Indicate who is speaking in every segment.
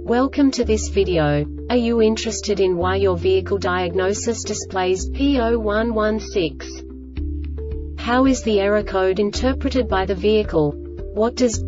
Speaker 1: Welcome to this video. Are you interested in why your vehicle diagnosis displays P0116? How is the error code interpreted by the vehicle? What does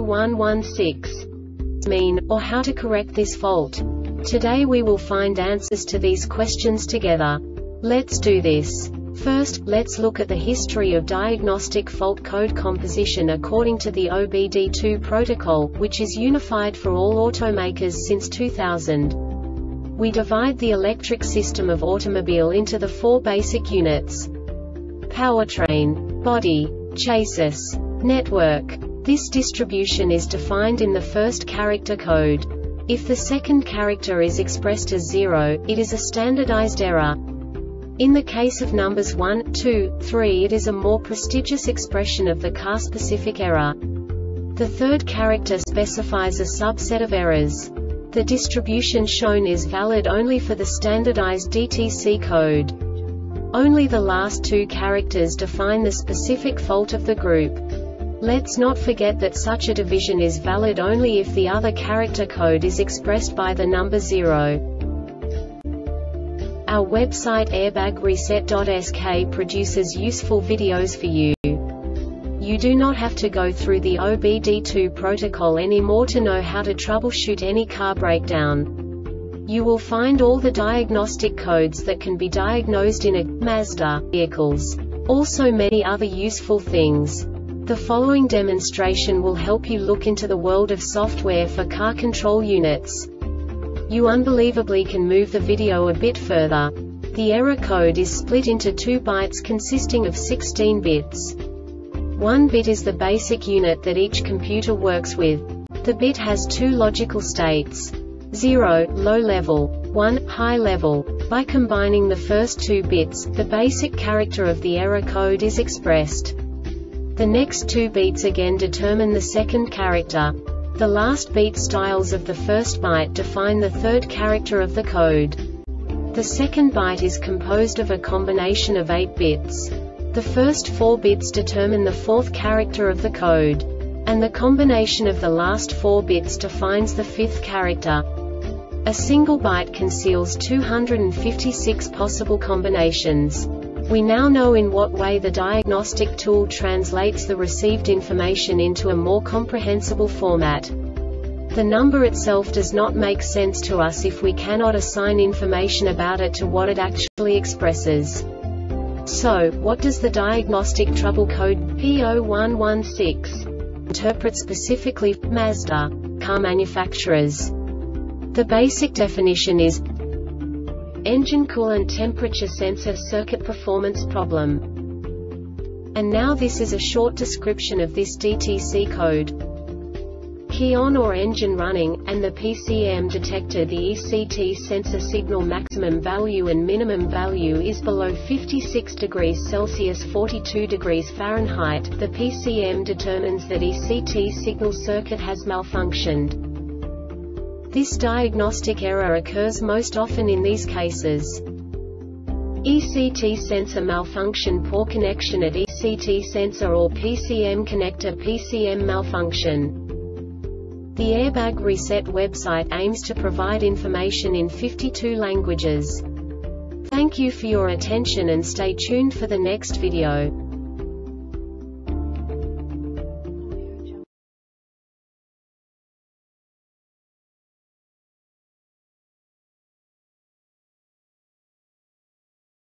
Speaker 1: P0116 mean, or how to correct this fault? Today we will find answers to these questions together. Let's do this. First, let's look at the history of diagnostic fault code composition according to the OBD2 protocol, which is unified for all automakers since 2000. We divide the electric system of automobile into the four basic units: powertrain, body, chassis, network. This distribution is defined in the first character code. If the second character is expressed as 0, it is a standardized error. In the case of numbers 1, 2, 3, it is a more prestigious expression of the car-specific error. The third character specifies a subset of errors. The distribution shown is valid only for the standardized DTC code. Only the last two characters define the specific fault of the group. Let's not forget that such a division is valid only if the other character code is expressed by the number 0. Our website airbagreset.sk produces useful videos for you. You do not have to go through the OBD2 protocol anymore to know how to troubleshoot any car breakdown. You will find all the diagnostic codes that can be diagnosed in a Mazda vehicles. Also many other useful things. The following demonstration will help you look into the world of software for car control units. You unbelievably can move the video a bit further. The error code is split into 2 bytes consisting of 16 bits. 1 bit is the basic unit that each computer works with. The bit has 2 logical states: 0, low level, 1, high level. By combining the first 2 bits, the basic character of the error code is expressed. The next 2 beats again determine the second character. The last beat styles of the first byte define the third character of the code. The second byte is composed of a combination of 8 bits. The first 4 bits determine the fourth character of the code. And the combination of the last 4 bits defines the fifth character. A single byte conceals 256 possible combinations. We now know in what way the diagnostic tool translates the received information into a more comprehensible format. The number itself does not make sense to us if we cannot assign information about it to what it actually expresses. So, what does the diagnostic trouble code P0116 interpret specifically for Mazda car manufacturers? The basic definition is engine coolant temperature sensor circuit performance problem. And now this is a short description of this DTC code. Key on or engine running, and the PCM detector. The ECT sensor signal maximum value and minimum value is below 56 degrees Celsius 42 degrees Fahrenheit. The PCM determines that ECT signal circuit has malfunctioned. This diagnostic error occurs most often in these cases: ECT sensor malfunction, poor connection at ECT sensor or PCM connector, PCM malfunction. The Airbag Reset website aims to provide information in 52 languages. Thank you for your attention and stay tuned for the next video.